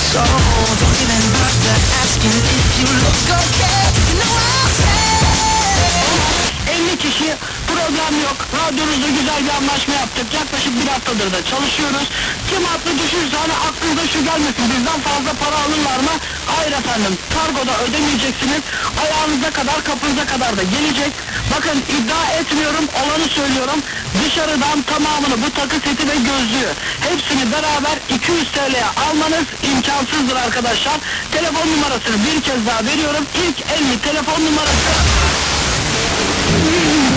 So don't even bother asking if you look okay. You know I'll say 50 kişi, problem yok. Radyonuzda güzel bir anlaşma yaptık. Yaklaşık bir haftadır da çalışıyoruz. Kim haklı düşürse hani aklınıza şu gelmesin. Bizden fazla para alırlar mı? Hayır efendim. Kargoda ödemeyeceksiniz. Ayağınıza kadar, kapınıza kadar da gelecek. Bakın iddia etmiyorum, olanı söylüyorum. Dışarıdan tamamını, bu takı seti ve gözlüğü, hepsini beraber 200 TL'ye almanız imkansızdır arkadaşlar. Telefon numarasını bir kez daha veriyorum. İlk 50 telefon numarası